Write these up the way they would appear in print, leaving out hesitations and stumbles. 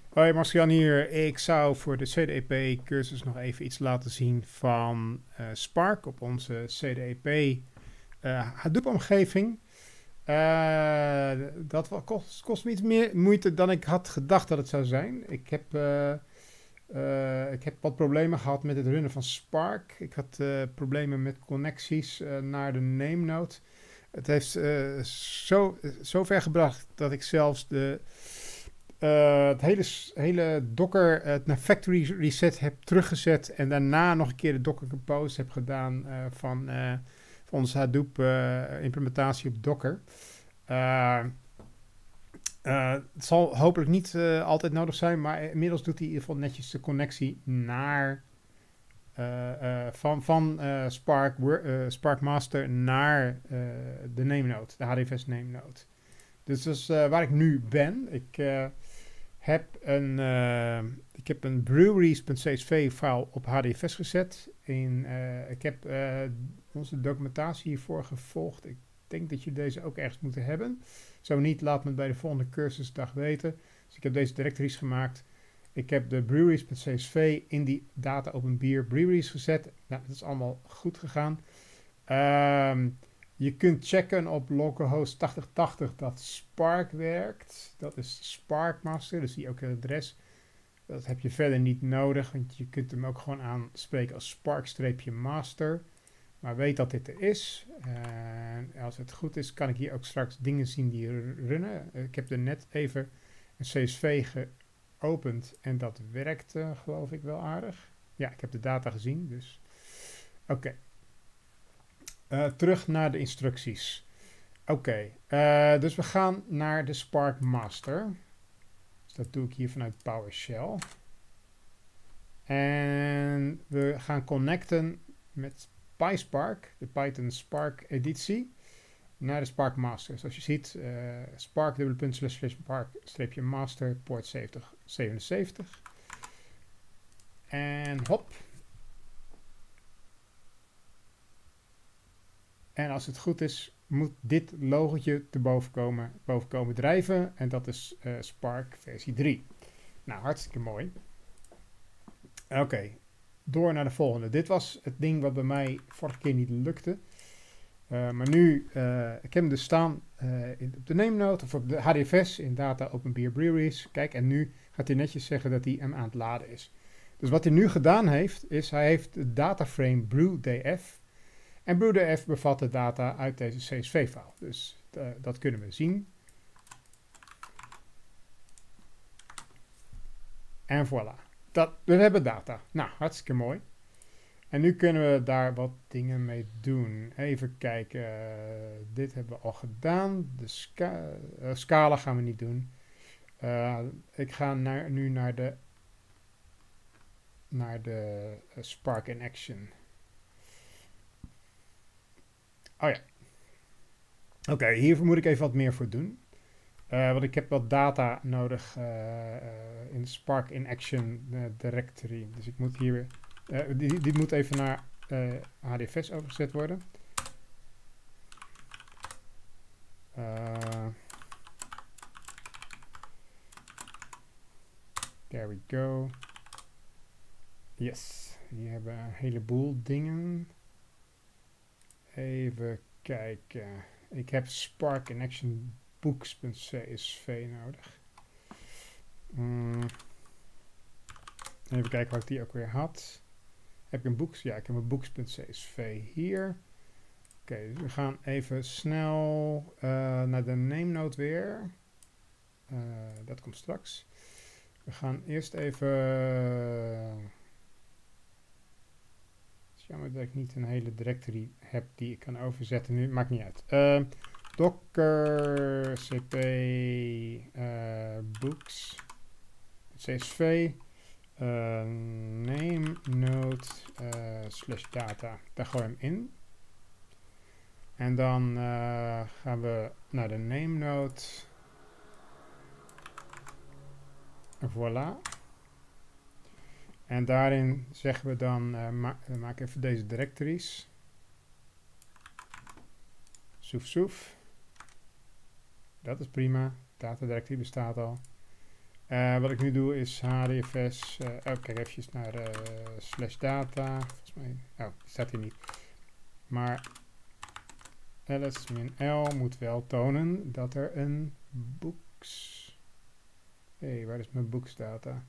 Hoi, Marcian hier. Ik zou voor de CDEP-cursus nog even iets laten zien van Spark op onze CDEP Hadoop-omgeving. Dat kost me iets meer moeite dan ik had gedacht dat het zou zijn. Ik heb wat problemen gehad met het runnen van Spark. Ik had problemen met connecties naar de namenode. Het heeft zo ver gebracht dat ik zelfs het hele Docker naar factory reset heb teruggezet. En daarna nog een keer de Docker Compose heb gedaan van onze Hadoop implementatie op Docker. Het zal hopelijk niet altijd nodig zijn, maar inmiddels doet hij in ieder geval netjes de connectie naar van Spark Master naar de namenode, de HDFS namenode. Dus dat is waar ik nu ben. Ik heb een breweries.csv-file op HDFS gezet. Ik heb onze documentatie hiervoor gevolgd. Ik denk dat je deze ook ergens moeten hebben. Zo niet, laat me het bij de volgende cursusdag weten. Dus ik heb deze directories gemaakt. Ik heb de breweries.csv in die data open beer breweries gezet. Nou, dat is allemaal goed gegaan. Je kunt checken op localhost 8080 dat Spark werkt. Dat is Spark Master, dus zie ook het adres. Dat heb je verder niet nodig, want je kunt hem ook gewoon aanspreken als Spark-master. Maar weet dat dit er is. En als het goed is, kan ik hier ook straks dingen zien die runnen. Ik heb er net even een CSV geopend en dat werkte, geloof ik, wel aardig. Ja, ik heb de data gezien, dus oké. Terug naar de instructies. Oké, dus we gaan naar de Spark Master. Dus dat doe ik hier vanuit PowerShell. En we gaan connecten met PySpark, de Python Spark editie, naar de Spark Master. Zoals je ziet, spark://spark-master poort 7077. En hop. En als het goed is, moet dit logotje te boven komen drijven. En dat is Spark versie 3. Nou, hartstikke mooi. Oké, door naar de volgende. Dit was het ding wat bij mij vorige keer niet lukte. Maar nu, ik heb hem dus staan op de namenode of op de HDFS in Data Open Beer Breweries. Kijk, en nu gaat hij netjes zeggen dat hij hem aan het laden is. Dus wat hij nu gedaan heeft, is hij heeft de dataframe brewdf. En brewdf bevat de data uit deze CSV-file. Dus dat kunnen we zien. En voilà. We hebben data. Nou, hartstikke mooi. En nu kunnen we daar wat dingen mee doen. Even kijken. Dit hebben we al gedaan. De scala gaan we niet doen. Ik ga nu naar de Spark in Action. Oh ja. Oké, hiervoor moet ik even wat meer voor doen. Want ik heb wat data nodig in de Spark in Action directory. Dus ik moet hier... die moet even naar HDFS overgezet worden. There we go. Yes, hier hebben we een heleboel dingen. Even kijken. Ik heb Spark in Action books.csv nodig. Even kijken wat ik die ook weer had. Heb ik een books? Ja, ik heb een books.csv hier. Oké, dus we gaan even snel naar de namenode weer. Dat komt straks. We gaan eerst even... Het is jammer dat ik niet een hele directory heb die ik kan overzetten nu. Maakt niet uit. Docker cp books csv name node /data. Daar gooi je hem in. En dan gaan we naar de name node. Voilà. En daarin zeggen we dan, maak even deze directories. Soef soef. Dat is prima. Data directory bestaat al. Wat ik nu doe is HDFS. Kijk even naar /data. Volgens mij. Oh, die staat hier niet. Maar ls-l moet wel tonen dat er een books. Hé, waar is mijn boeksdata?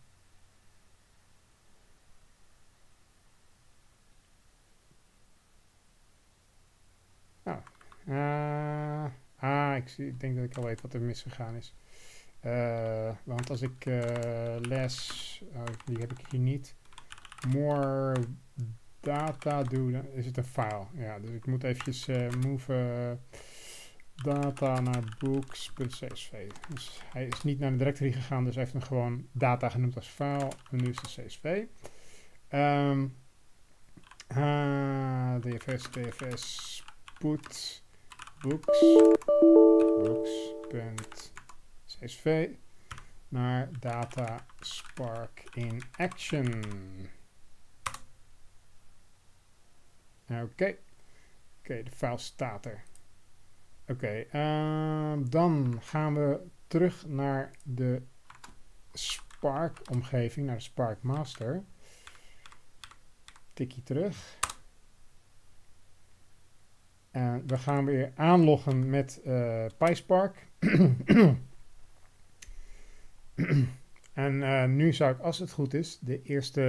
Ik denk dat ik al weet wat er misgegaan is. Want als ik die heb ik hier niet, more data doe, dan is het een file. Ja, dus ik moet eventjes move data naar books.csv. Dus hij is niet naar de directory gegaan, dus hij heeft hem gewoon data genoemd als file. En nu is het csv. dfs put books.csv naar data spark in action. Oké, de file staat er. Oké, dan gaan we terug naar de Spark omgeving, naar de Spark Master. Tikkie terug. En we gaan weer aanloggen met PySpark. En nu zou ik, als het goed is, de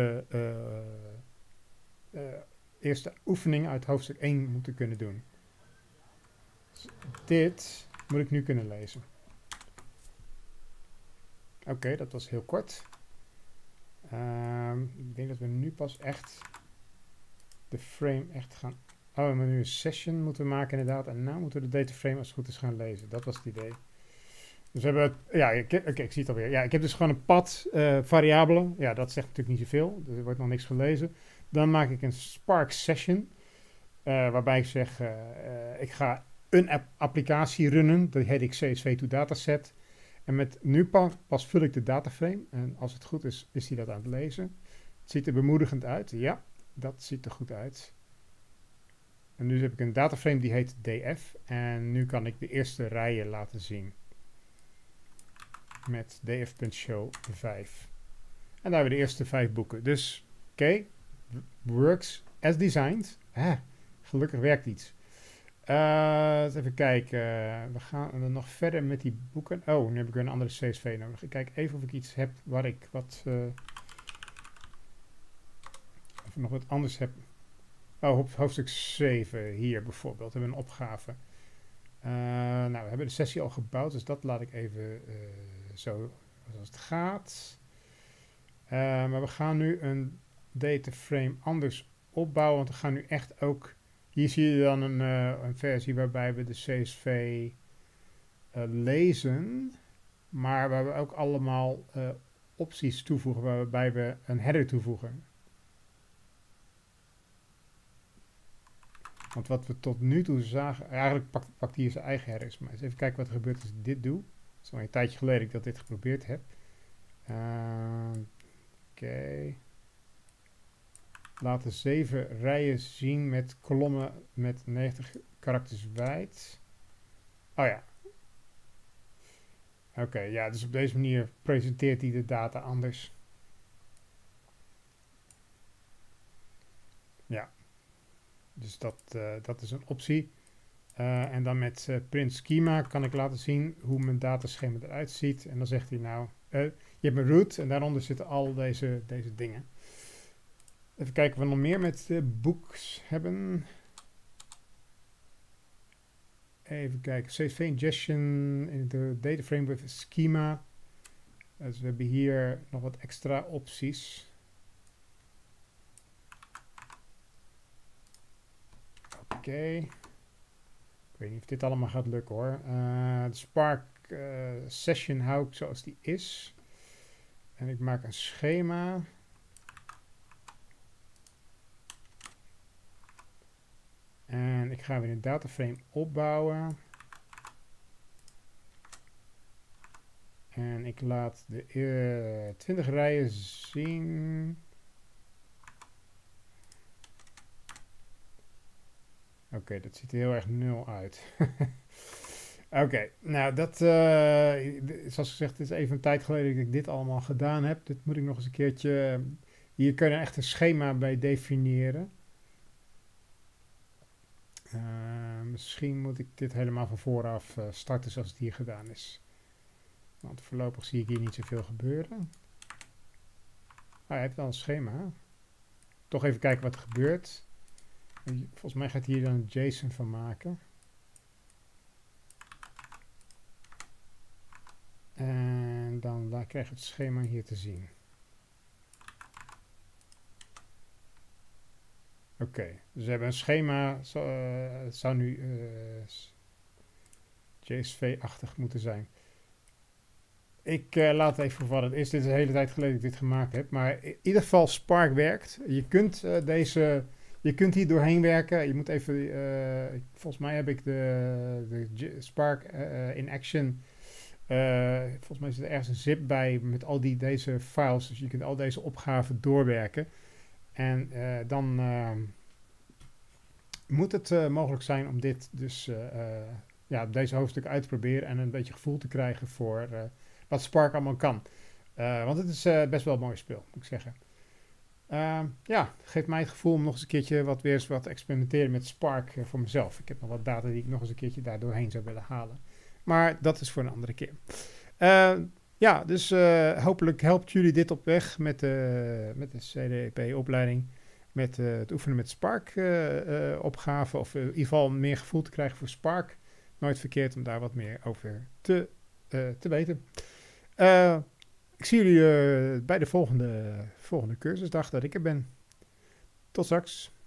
eerste oefening uit hoofdstuk 1 moeten kunnen doen. Dus dit moet ik nu kunnen lezen. Oké, dat was heel kort. Ik denk dat we nu pas echt de frame echt gaan... Oh, we nu een session moeten maken inderdaad. En nu moeten we de dataframe als het goed is gaan lezen. Dat was het idee. Dus we hebben... Ja, ik zie het alweer. Ja, ik heb dus gewoon een pad variabelen. Ja, dat zegt natuurlijk niet zoveel. Dus er wordt nog niks gelezen. Dan maak ik een Spark session. Waarbij ik zeg... ik ga een applicatie runnen. Dat heet ik CSV2dataset. En met nu pas vul ik de dataframe. En als het goed is, is hij dat aan het lezen. Het ziet er bemoedigend uit. Ja, dat ziet er goed uit. En nu heb ik een dataframe die heet df. En nu kan ik de eerste rijen laten zien. Met df.show 5. En daar hebben we de eerste 5 boeken. Dus, oké. Works as designed. Gelukkig werkt iets. Even kijken. We gaan er nog verder met die boeken. Oh, nu heb ik weer een andere CSV nodig. Ik kijk even of ik iets heb waar ik of ik nog wat anders heb. Oh, op hoofdstuk 7 hier bijvoorbeeld hebben we een opgave. Nou, we hebben de sessie al gebouwd, dus dat laat ik even zo zoals het gaat. Maar we gaan nu een dataframe anders opbouwen, want we gaan nu echt ook... Hier zie je dan een versie waarbij we de CSV lezen, maar waar we ook allemaal opties toevoegen, waarbij we een header toevoegen. Want wat we tot nu toe zagen, eigenlijk pakt hij zijn eigen headers, maar eens even kijken wat er gebeurt als ik dit doe. Het is al een tijdje geleden dat ik dit geprobeerd heb. Oké. Laten 7 rijen zien met kolommen met 90 karakters wijd. Oh ja. Oké, ja, dus op deze manier presenteert hij de data anders. Ja. Dus dat is een optie. En dan met print schema kan ik laten zien hoe mijn dataschema eruit ziet. En dan zegt hij nou, je hebt een root en daaronder zitten al deze dingen. Even kijken of we nog meer met books hebben. Even kijken, CSV ingestion in de data frame with schema. Dus we hebben hier nog wat extra opties. Oké. Ik weet niet of dit allemaal gaat lukken hoor. De Spark session hou ik zoals die is. En ik maak een schema. En ik ga weer een dataframe opbouwen. En ik laat de 20 rijen zien. Oké, dat ziet er heel erg nul uit. Oké, nou zoals gezegd, het is even een tijd geleden dat ik dit allemaal gedaan heb. Dit moet ik nog eens een keertje, hier kun je echt een schema bij definiëren. Misschien moet ik dit helemaal van vooraf starten zoals het hier gedaan is. Want voorlopig zie ik hier niet zoveel gebeuren. Hij heeft wel een schema. Toch even kijken wat er gebeurt. Volgens mij gaat hij hier dan een JSON van maken. En dan krijgen we het schema hier te zien. Oké, dus we hebben een schema. Het zou nu JSV-achtig moeten zijn. Ik laat het even voor wat het is. Dit is de hele tijd geleden dat ik dit gemaakt heb. Maar in ieder geval, Spark werkt. Je kunt hier doorheen werken. Je moet even, volgens mij heb ik de Spark in Action. Volgens mij zit er ergens een zip bij met al deze files. Dus je kunt al deze opgaven doorwerken. En dan moet het mogelijk zijn om dit dus, deze hoofdstuk uit te proberen en een beetje gevoel te krijgen voor wat Spark allemaal kan. Want het is best wel een mooi spel, moet ik zeggen. Geeft mij het gevoel om nog eens een keertje weer eens wat te experimenteren met Spark voor mezelf. Ik heb nog wat data die ik nog eens een keertje daar doorheen zou willen halen. Maar dat is voor een andere keer. Dus hopelijk helpt jullie dit op weg met de CDP-opleiding. Met het oefenen met Spark-opgaven. Of in ieder geval meer gevoel te krijgen voor Spark. Nooit verkeerd om daar wat meer over te weten. Ik zie jullie bij de volgende cursusdag dat ik er ben. Tot straks.